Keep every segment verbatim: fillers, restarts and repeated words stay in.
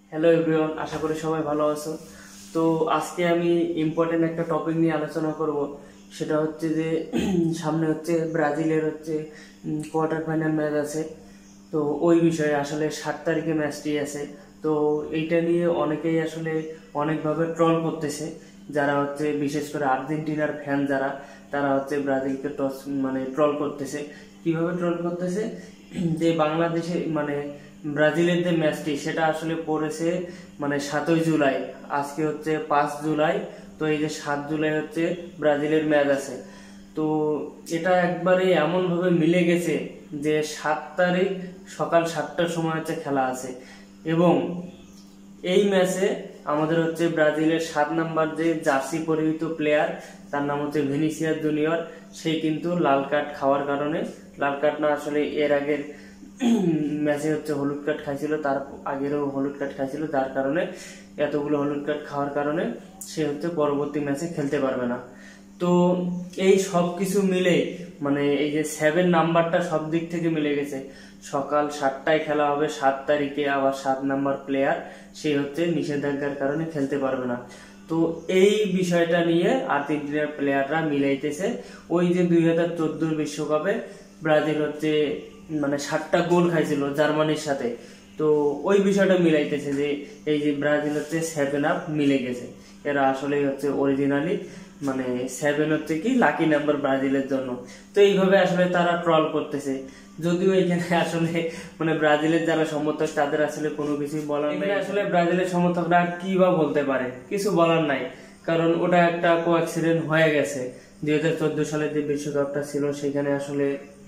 Hello everyone, আশা করি সবাই ভালো আছো। তো আজকে আমি ইম্পর্টেন্ট একটা টপিক নিয়ে আলোচনা করব। সেটা হচ্ছে যে সামনে হচ্ছে ব্রাজিলের হচ্ছে কোয়ার্টার ফাইনাল ম্যাচ আছে। তো ওই বিষয়ে আসলে সাত তারিখে ম্যাচটি আছে। তো এইটা নিয়ে অনেকেই আসলে অনেকভাবে ট্রল করতেছে, যারা হচ্ছে বিশেষ করে আর্জেন্টিনার ফ্যান যারা, তারা হচ্ছে ব্রাজিলকে টস মানে ট্রল করতেছে। কিভাবে ট্রল করতেছে, যে বাংলাদেশে মানে ব্রাজিলের যে ম্যাচটি সেটা আসলে পড়েছে মানে সাতই জুলাই, আজকে হচ্ছে পাঁচ জুলাই। তো এই যে সাত জুলাই হচ্ছে ব্রাজিলের ম্যাচ আছে। তো এটা একবারে এমন ভাবে মিলে গেছে যে সাত তারিখ সকাল সাতটার সময় হচ্ছে খেলা আছে। এবং এই ম্যাচে আমাদের হচ্ছে ব্রাজিলের সাত নাম্বার যে জার্সি পরিহিত প্লেয়ার, তার নাম হচ্ছে ভিনিসিয়াস জুনিয়র, সেই কিন্তু লাল কার্ড খাওয়ার কারণে, লাল কার্ড না আসলে এর আগের ম্যাচে হচ্ছে হলুদ কার্ড খাইছিল, তার আগেরও হলুদ কার্ড খাইছিল, যার কারণে এতগুলো হলুদ কার্ড খাওয়ার কারণে সে হচ্ছে পরবর্তী ম্যাচে খেলতে পারবে না। তো এই সব কিছু মিলে মানে এই যে সেভেন নাম্বারটা সব দিক থেকে মিলে গেছে। সকাল সাতটায় খেলা হবে সাত তারিখে, আবার সাত নাম্বার প্লেয়ার সে হচ্ছে নিষেধাজ্ঞার কারণে খেলতে পারবে না। তো এই বিষয়টা নিয়ে আর্জেন্টিনার প্লেয়াররা মিলাইতেছে ওই যে দুই হাজার চোদ্দোর বিশ্বকাপে ব্রাজিল হচ্ছে মানে সাতটা গোল খাইছিল জার্মানির সাথে। তো ওই বিষয়টা মিলাইতেছে যে এই যে ব্রাজিল হচ্ছে সেভেন আপ মিলে গেছে, এরা আসলে হচ্ছে অরিজিনালি মানে সেভেন হচ্ছে কি লাকি নাম্বার ব্রাজিলের জন্য। তো এইভাবে আসলে তারা ট্রল করতেছে, যদিও এখানে আসলে মানে ব্রাজিলের যারা সমর্থক তাদের আসলে কোনো কিছুই বলার নাই। আসলে ব্রাজিলের সমর্থকরা কি বা বলতে পারে, কিছু বলার নাই, কারণ ওটা একটা কো অ্যাক্সিডেন্ট হয়ে গেছে। দুই হাজার চোদ্দ সালে যে বিশ্বকাপটা ছিল সেখানে আসলে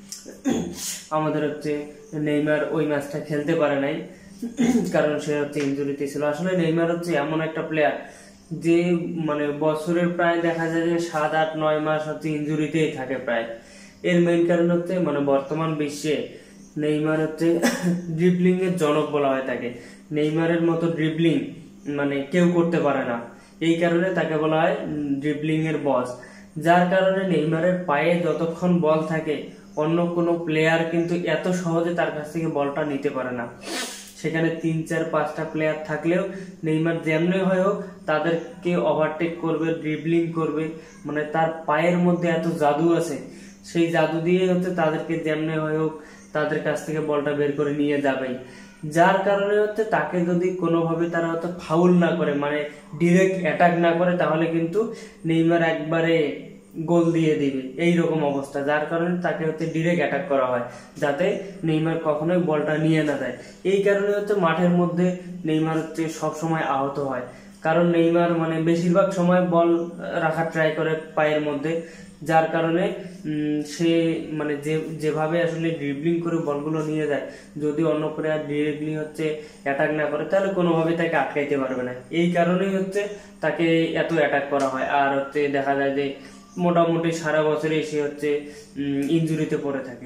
আমাদের হচ্ছে নেইমার ওই ম্যাচটা খেলতে পারে নাই, কারণ সে হচ্ছে ইনজুরিতে ছিল। আসলে নেইমার হচ্ছে এমন একটা প্লেয়ার যে মানে বছরের প্রায় দেখা যায় যে সাত আট নয় মাস হচ্ছে ইনজুরিতেই থাকে প্রায়। এর মেইন কারণ হচ্ছে মানে বর্তমান বিশ্বে নেইমার হচ্ছে ড্রিবলিং এর জনক বলা হয় তাকে। নেইমারের মতো ড্রিবলিং মানে কেউ করতে পারে না, এই কারণে তাকে বলা হয় ড্রিবলিং এর বস। যার কারণে নেইমারের পায়ে যতক্ষণ বল থাকে অন্য কোনো প্লেয়ার কিন্তু এত সহজে তার কাছ থেকে বলটা নিতে পারে না। সেখানে তিন চার পাঁচটা প্লেয়ার থাকলেও নেইমার যেমনি হয় হোক তাদেরকে ওভারটেক করবে, ড্রিবলিং করবে, মানে তার পায়ের মধ্যে এত জাদু আছে, সেই জাদু দিয়ে হচ্ছে তাদেরকে যেমনি হয় হোক তাদের কাছ থেকে বলটা বের করে নিয়ে যাবেই। যার কারণে হচ্ছে তাকে যদি কোনোভাবে তারা হয়তো ফাউল না করে, মানে ডিরেক্ট অ্যাটাক না করে, তাহলে কিন্তু নেইমার একবারে গোল দিয়ে দিবে এইরকম অবস্থা। যার কারণে তাকে হচ্ছে ডিরেক্ট অ্যাটাক করা হয়, যাতে নেইমার কখনোই বলটা নিয়ে না দেয়। এই কারণে হচ্ছে মাঠের মধ্যে নেইমার হচ্ছে সবসময় আহত হয়, কারণ নেইমার মানে বেশিরভাগ সময় বল রাখার ট্রাই করে পায়ের মধ্যে। যার কারণে সে মানে যে যেভাবে আসলে ড্রিবলিং করে বলগুলো নিয়ে যায়, যদি অন্য প্লেয়ার ডিরেক্টলি হচ্ছে অ্যাটাক না করে তাহলে কোনোভাবে তাকে আটকাইতে পারবে না। এই কারণেই হচ্ছে তাকে এত অ্যাটাক করা হয়। আর হচ্ছে দেখা যায় যে মোটামুটি সারা বছরে সে হচ্ছে ইনজুরিতে পড়ে থাকে।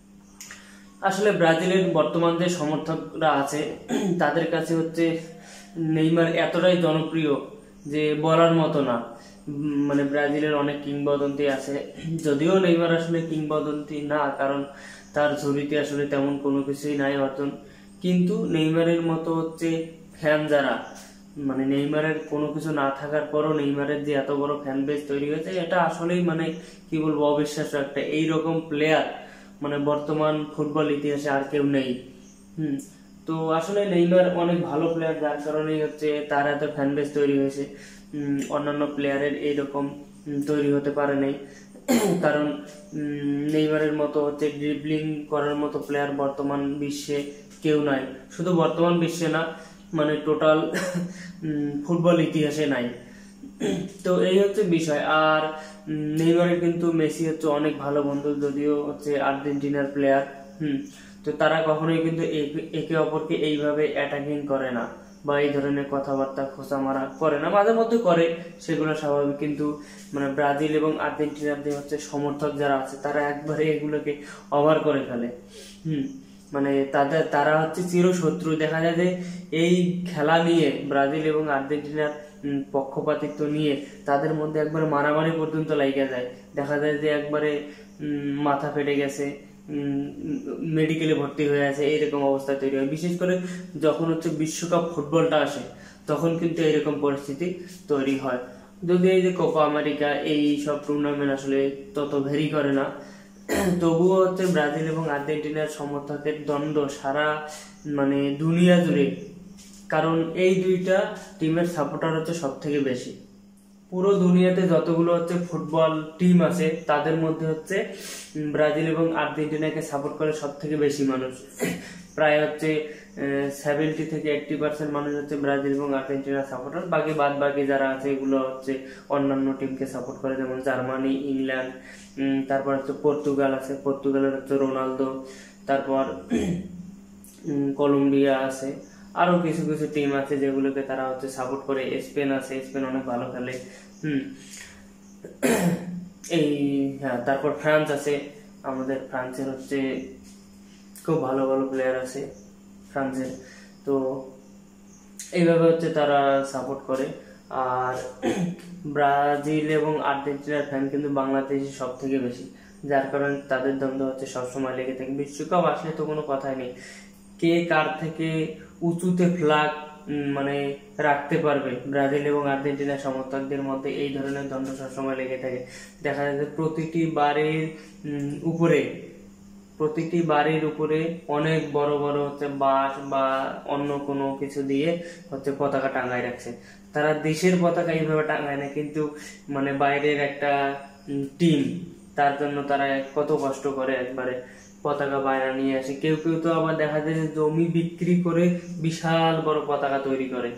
আসলে ব্রাজিলের বর্তমান যে সমর্থকরা আছে তাদের কাছে হচ্ছে নেইমার এতটাই জনপ্রিয় যে বলার মতো না। মানে ব্রাজিলের অনেক কিংবদন্তি আছে, যদিও নেইমার আসলে কিংবদন্তি না, কারণ তার ঝুলিতে আসলে তেমন কোনো কিছুই নাই অর্জন। কিন্তু নেইমারের মতো হচ্ছে ফ্যান যারা, মানে নেইমারের কোনো কিছু না থাকার পরও নেইমারের যে এত বড় ফ্যান বেস তৈরি হয়েছে, এটা আসলেই মানে কি বলবো অবিশ্বাস্য একটা। এইরকম প্লেয়ার মানে বর্তমান ফুটবল ইতিহাসে আর কেউ নেই। হুম তো আসলে নেইমার অনেক ভালো প্লেয়ার, যার কারণেই হচ্ছে তার এত ফ্যান বেস তৈরি হয়েছে। অন্যান্য প্লেয়ারের এইরকম তৈরি হতে পারে নাই, কারণ নেইমারের মতো হচ্ছে ড্রিবলিং করার মতো প্লেয়ার বর্তমান বিশ্বে কেউ নাই। শুধু বর্তমান বিশ্বে না, মানে টোটাল ফুটবল ইতিহাসে নাই। তো এই হচ্ছে বিষয়। আর নেইমারের কিন্তু মেসি হচ্ছে অনেক ভালো বন্ধু, যদিও হচ্ছে আর্জেন্টিনার প্লেয়ার। হুম তো তারা কখনোই কিন্তু একে অপরকে এইভাবে অ্যাটাকিং করে না, বা এই ধরনের কথাবার্তা খোঁচা মারা করে না, মাঝে মধ্যে করে, সেগুলো স্বাভাবিক। কিন্তু মানে ব্রাজিল এবং আর্জেন্টিনার যে হচ্ছে সমর্থক যারা আছে তারা একবারে এগুলোকে ওভার করে ফেলে। হুম মানে তাদের তারা হচ্ছে চিরশত্রু। দেখা যায় যে এই খেলা নিয়ে ব্রাজিল এবং আর্জেন্টিনার পক্ষপাতিত্ব নিয়ে তাদের মধ্যে একবারে মারামারি পর্যন্ত লাগিয়ে যায়। দেখা যায় যে একবারে মাথা ফেটে গেছে, মেডিকেলে ভর্তি হয়ে আছে, এইরকম অবস্থা তৈরি হয়। বিশেষ করে যখন হচ্ছে বিশ্বকাপ ফুটবলটা আসে তখন কিন্তু এইরকম পরিস্থিতি তৈরি হয়। যদি এই যে কোপা আমেরিকা এই সব টুর্নামেন্ট আসলে তত ভেরি করে না, তবুও হচ্ছে ব্রাজিল এবং আর্জেন্টিনার সমর্থকের দ্বন্দ্ব সারা মানে দুনিয়া জুড়ে, কারণ এই দুইটা টিমের সাপোর্টার হচ্ছে সব থেকে বেশি। পুরো দুনিয়াতে যতগুলো হচ্ছে ফুটবল টিম আছে তাদের মধ্যে হচ্ছে ব্রাজিল এবং আর্জেন্টিনাকে সাপোর্ট করে সব থেকে বেশি মানুষ, প্রায় হচ্ছে সেভেন্টি থেকে এইটটি পার্সেন্ট মানুষ হচ্ছে ব্রাজিল এবং আর্জেন্টিনার সাপোর্টার। বাকি বাদ বাকি যারা আছে এগুলো হচ্ছে অন্যান্য টিমকে সাপোর্ট করে, যেমন জার্মানি, ইংল্যান্ড, তারপর হচ্ছে পর্তুগাল আছে, পর্তুগালের হচ্ছে রোনালদো, তারপর কলম্বিয়া আছে, আরো কিছু কিছু টিম আছে যেগুলোকে তারা হচ্ছে সাপোর্ট করে। স্পেন আছে, স্পেন অনেক ভালো খেলে। হম এই হ্যাঁ, তারপর ফ্রান্স আছে, আমাদের ফ্রান্সের হচ্ছে খুব ভালো ভালো প্লেয়ার আছে ফ্রান্সের। তো এইভাবে হচ্ছে তারা সাপোর্ট করে। আর ব্রাজিল এবং আর্জেন্টিনার ফ্যান কিন্তু বাংলাদেশে সব থেকে বেশি, যার কারণে তাদের দ্বন্দ্ব হচ্ছে সবসময় লেগে থাকে। বিশ্বকাপ আসলে তো কোনো কথাই নেই, কে কার থেকে উঁচুতে ফ্ল্যাগ মানে রাখতে পারবে। ব্রাজিল এবং আর্জেন্টিনার সমর্থকদের মধ্যে এই ধরনের দ্বন্দ্ব সবসময় লেগে থাকে। দেখা যায় যে প্রতিটি বাড়ির উপরে প্রতিটি বাড়ির উপরে অনেক বড় বড় হচ্ছে বাঁশ বা অন্য কোনো কিছু দিয়ে হচ্ছে পতাকা টাঙায় রাখছে। তারা দেশের পতাকা এইভাবে টাঙায় না, কিন্তু মানে বাইরের একটা টিম, তার জন্য তারা কত কষ্ট করে একবারে পতাকা বাইরে নিয়ে আসে। কেউ কেউ তো আবার দেখা যায় যে জমি বিক্রি করে বিশাল বড় পতাকা তৈরি করে।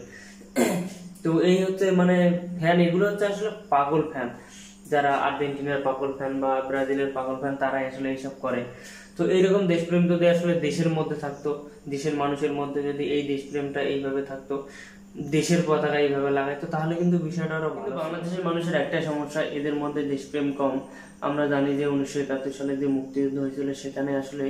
তো এই হচ্ছে মানে ফ্যান, এগুলো হচ্ছে আসলে পাগল ফ্যান। যারা আর্জেন্টিনার পাগল ফ্যান বা ব্রাজিলের পাগল ফ্যান তারাই আসলে এইসব করে। তো এইরকম দেশপ্রেম যদি আসলে দেশের মধ্যে থাকতো, দেশের মানুষের মধ্যে যদি এই দেশপ্রেমটা এইভাবে থাকতো, দেশের পতাকা এইভাবে লাগাইতো, তাহলে কিন্তু বিষয়টা আরো ভালো। বাংলাদেশের মানুষের একটাই সমস্যা, এদের মধ্যে দেশপ্রেম কম। আমরা জানি যে উনিশশো একাত্তর সালে যে মুক্তিযুদ্ধ হয়েছিল সেখানে আসলে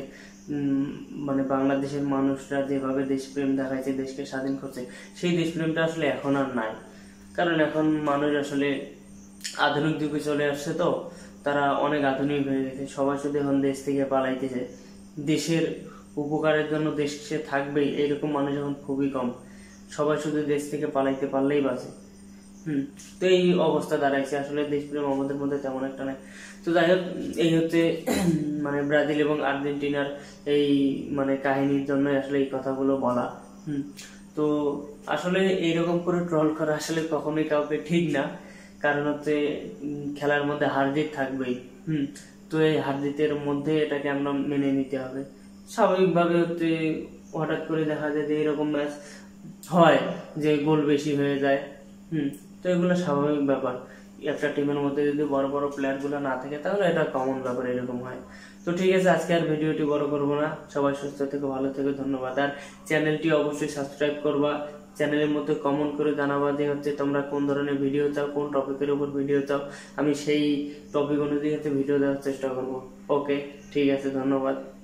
মানে বাংলাদেশের মানুষরা যেভাবে দেশপ্রেম দেখাইছে, দেশকে স্বাধীন করছে, সেই দেশপ্রেমটা আসলে এখন আর নাই। কারণ এখন মানুষ আসলে আধুনিক যুগে চলে আসছে, তো তারা অনেক আধুনিক হয়ে গেছে। সবাই শুধু এখন দেশ থেকে পালাইতেছে। দেশের উপকারের জন্য দেশে থাকবেই এইরকম মানুষ এখন খুবই কম। সবাই শুধু দেশ থেকে পালাইতে পারলেই বাঁচে। হম তো এই অবস্থা দাঁড়াইছে, আসলে দেশপ্রেম আমাদের মধ্যে তেমন একটা নাই। তো যাই হোক, এই হচ্ছে মানে ব্রাজিল এবং আর্জেন্টিনার এই মানে কাহিনীর জন্য আসলে এই কথাগুলো বলা। হম তো আসলে এইরকম করে ট্রল করা আসলে কখনোই কাউকে ঠিক না, কারণ হচ্ছে খেলার মধ্যে হার জিত থাকবেই। হম তো এই হার জিতের মধ্যে এটাকে আমরা মেনে নিতে হবে। স্বাভাবিকভাবে হচ্ছে হঠাৎ করে দেখা যায় যে এরকম ম্যাচ হয় যে গোল বেশি হয়ে যায়। হম তো এগুলো স্বাভাবিক ব্যাপার। একটা টিমের মধ্যে যদি বড় বড় প্লেয়ার গুলো না থাকে তাহলে এটা কমন ব্যাপার, এরকম হয়। তো ঠিক আছে, আজকে আর ভিডিওটি বড় করবো না। সবাই সুস্থ থেকে ভালো থেকে ধন্যবাদ। আর চ্যানেলটি অবশ্যই সাবস্ক্রাইব করবা, চ্যানেলের মধ্যে কমেন্ট করে জানাবা যে হচ্ছে তোমরা কোন ধরনের ভিডিও চাও, কোন টপিকের উপর ভিডিও চাও। আমি সেই টপিক অনুযায়ী হচ্ছে ভিডিও দেওয়ার চেষ্টা করবো। ওকে, ঠিক আছে, ধন্যবাদ।